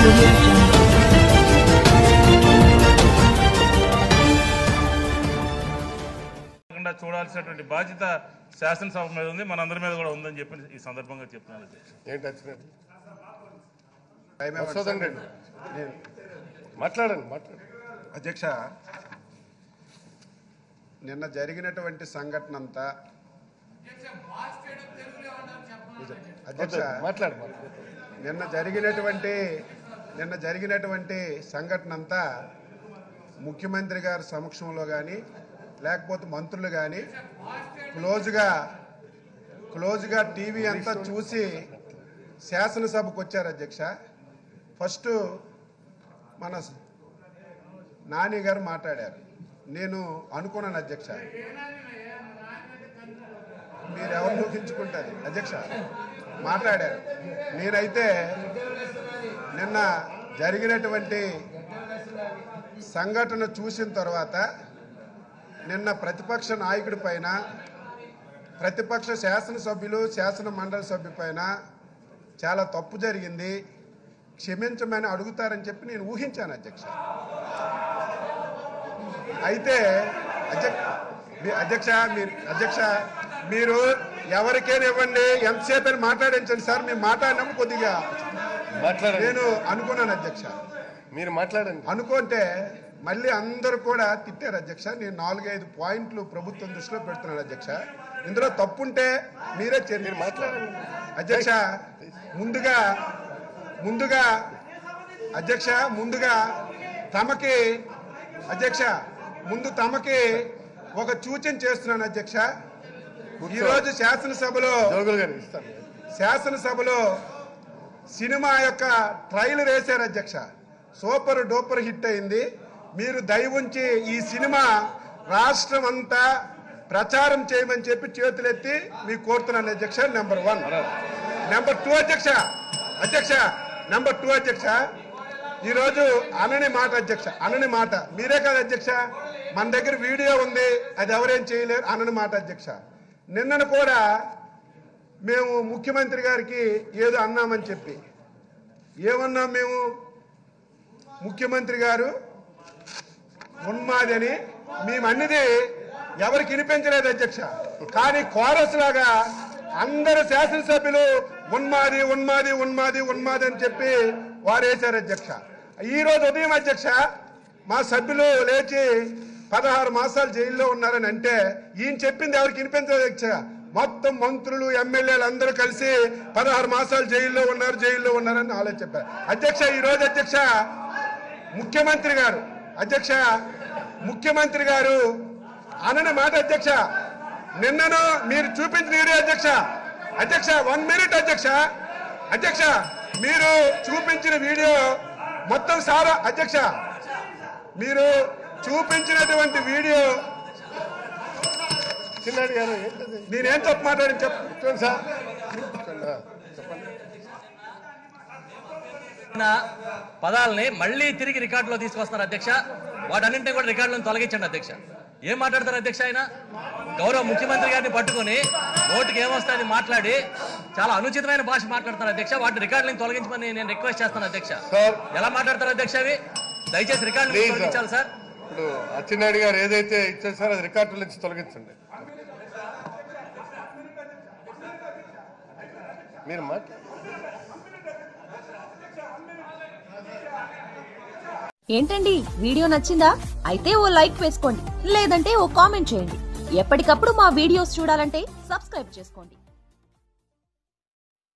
చూడాల్సినటువంటి బాధ్యత శాసనసభ మీద ఉంది, మనందరి మీద కూడా ఉందని చెప్పి ఈ సందర్భంగా చెప్తున్నాను. అధ్యక్ష, నిన్న జరిగినటువంటి సంఘటన అంతా నిన్న జరిగినటువంటి సంఘటన అంతా ముఖ్యమంత్రి గారి సమక్షంలో కానీ లేకపోతే మంత్రులు కానీ క్లోజ్గా టీవీ అంతా చూసి శాసనసభకు వచ్చారు. అధ్యక్ష, ఫస్ట్ మన నాని గారు మాట్లాడారు. నేను అనుకున్నాను అధ్యక్ష, మీరు ఎవరు ఊహించుకుంటారు అధ్యక్ష, మాట్లాడారు. నేనైతే నిన్న జరిగినటువంటి సంఘటన చూసిన తర్వాత నిన్న ప్రతిపక్ష నాయకుడి పైన, ప్రతిపక్ష శాసనసభ్యులు శాసన మండలి సభ్యు పైన చాలా తప్పు జరిగింది, క్షమించమని అడుగుతారని చెప్పి నేను ఊహించాను అధ్యక్ష. అయితే అధ్యక్ష మీరు ఎవరికైనా ఇవ్వండి, ఎంతసేపు మాట్లాడించండి సార్. మేము మాట్లాడినాము కొద్దిగా నేను అనుకున్నాను అధ్యక్ష. మీరు మాట్లాడండి అనుకుంటే మళ్ళీ అందరూ కూడా తిట్టారు అధ్యక్ష. నేను 4-5 పాయింట్లు ప్రభుత్వం దృష్టిలో పెడుతున్నాను అధ్యక్ష. ఇందులో తప్పుంటే మీరే చర్యలు మాట్లాడండి అధ్యక్ష. ముందుగా అధ్యక్ష తమకి ఒక సూచన చేస్తున్నాను అధ్యక్ష. ఈరోజు శాసనసభలో సినిమా యొక్క ట్రైలర్ వేశారు అధ్యక్ష. సూపర్ డూపర్ హిట్ అయింది. మీరు దయవుంచి ఈ సినిమా రాష్ట్రం అంతా ప్రచారం చేయమని చెప్పి చేతులెత్తి మీకు కోరుతున్నాను అధ్యక్ష. నెంబర్ 1. నెంబర్ 2 అధ్యక్ష, ఈరోజు అనని మాట మీరే కాదు అధ్యక్ష, మన దగ్గర వీడియో ఉంది, అది ఎవరేం చేయలేరు. అనని మాట అధ్యక్ష. నిన్నను కూడా మేము ముఖ్యమంత్రి గారికి ఏదో అన్నామని చెప్పి ఏమన్నాం మేము, ముఖ్యమంత్రి గారు ఉన్మాది అని మేము అన్నిది ఎవరికి వినిపించలేదు అధ్యక్ష. కానీ కోరస్ లాగా అందరు శాసనసభ్యులు ఉన్మాది అని చెప్పి వారు వేశారు అధ్యక్ష. ఈ రోజు ఉదయం అధ్యక్ష మా సభ్యులు లేచి 16 మాసాలు జైల్లో ఉన్నారని అంటే ఈయన చెప్పింది ఎవరికి వినిపించలేదు అధ్యక్ష. మొత్తం మంత్రులు ఎమ్మెల్యేలు అందరూ కలిసి 16 మాసాలు జైల్లో ఉన్నారని ఆలోచన చెప్పారు అధ్యక్ష. ఈ రోజు అధ్యక్ష ముఖ్యమంత్రి గారు అనని మాట అధ్యక్ష. నిన్నను మీరు చూపించిన వీడియో అధ్యక్ష 1 మినిట్ అధ్యక్ష మీరు చూపించిన వీడియో మొత్తం సారా అధ్యక్ష, మీరు చూపించినటువంటి వీడియో చిన్నాడు గారు నేనేం తప్పు మాట్లాడి చెప్పండి సార్. పదాలని మళ్ళీ తిరిగి రికార్డులో తీసుకొస్తున్నారు అధ్యక్ష. వాటన్నింటినీ కూడా రికార్డులను తొలగించండి అధ్యక్ష. ఏం మాట్లాడతారు అధ్యక్ష? ఆయన గౌరవ ముఖ్యమంత్రి గారిని పట్టుకుని నోటికి ఏమొస్తాయని మాట్లాడి చాలా అనుచితమైన భాష మాట్లాడతారు అధ్యక్ష. వాటి రికార్డులను తొలగించమని నేను రిక్వెస్ట్ చేస్తాను అధ్యక్ష. ఎలా మాట్లాడతారు అధ్యక్ష? అవి దయచేసి రికార్డులు తొలగించాలి సార్. ఇప్పుడు అచ్చెన్నాయుడు గారు ఏదైతే ఇచ్చారు సార్ అది రికార్డుల నుంచి తొలగించండి. మీరు ఏంటండి, వీడియో నచ్చిందా? అయితే ఓ లైక్ వేసుకోండి, లేదంటే ఓ కామెంట్ చేయండి. ఎప్పటికప్పుడు మా వీడియోస్ చూడాలంటే సబ్స్క్రైబ్ చేసుకోండి.